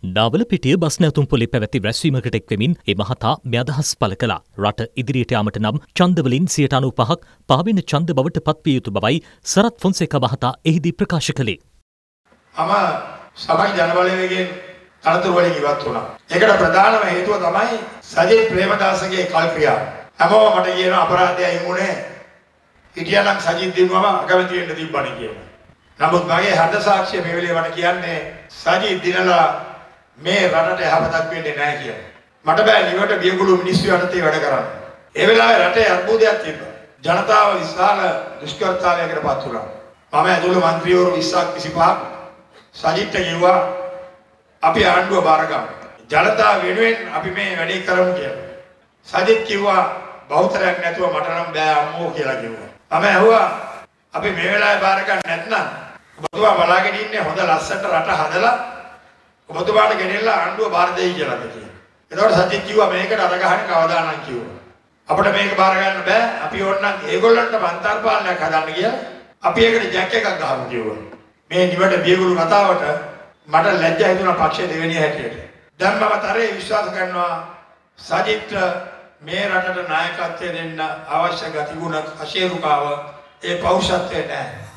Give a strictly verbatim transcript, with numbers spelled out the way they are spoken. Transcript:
Nawalapitiya bus නැවතුම් පොලේ පැවැති රැස්වීමකට එක්වෙමින් ඒ මහතා මේ අදහස් පළ කළා. රට ඉදිරියට යාමට නම් ඡන්දවලින් සියයට අනූපහක් පහවෙන ඡන්ද බවට පත්විය යුතු බවයි සරත් ෆොන්සේකා මහතා එහිදී ප්‍රකාශ කළේ. අම සමයි ජනබලවේගයෙන් තනතුරු වලින් ඉවත් වුණා. ඒකට ප්‍රධානම හේතුව තමයි සජිත් ප්‍රේමදාසගේ කල්පියා. හැමෝම මට කියන අපරාධයයි වුණේ. හිටියනම් සජිත් දිනුවම අකමැති වෙන්න තිබ්බනේ කියලා. නමුත් මගේ හද සාක්ෂිය මේ වෙලේ මට කියන්නේ සජිත් දිනලා මේ රටට යහපතක් වෙන්නේ නැහැ කියලා. මට බෑ නිවට බියගුළු මිනිස්සු යටතේ වැඩ කරන්න. ඒ වෙලාවේ රටේ අර්බුදයක් තිබ්බා. ජනතාව විශාල දුෂ්කරතාවයකට පත් වුණා. මම ඇතුළු മന്ത്രിවරු විස්සක් විසිපහක් සජිත්ට කිව්වා අපි ආණ්ඩුව බාර ගමු. ජනතාව වෙනුවෙන් අපි මේ වැඩේ කරමු කියලා. සජිත් කිව්වා බහුතරයක් නැතුව මට නම් බෑ අම්මෝ කියලා කිව්වා. මම ඇහුවා අපි මේ වෙලාවේ බාර ගන්න නැත්නම් ඔබතුමා බලාගෙන ඉන්නේ හොඳ ලස්සනට රට හදලා ඔබතුමාට ගෙනෙලා ආණ්ඩුව බාර දෙයි කියලාද කියලා. එතකොට සජිත් කිව්වා මේකට අර ගහන්නේ කවදානම් කිව්වා. අපිට මේක බාර ගන්න බෑ. අපි ඕනනම් ඒගොල්ලන්ට මන්තර පාලනයක් හදන්න කියලා අපි ඒකට ජැක් එකක් ගහමු කිව්වා. මේ නිවට බියගුළු කතාවට මට ලැජ්ජා හිතුණා පක්ෂ දෙවෙනි හැටියට. දැන් මම තරේ විශ්වාස කරනවා සජිත් මේ රටට නායකත්වය දෙන්න අවශ්‍ය ගතිගුණ අශේරුකාව ඒ පෞරුෂත්වය නැහැ.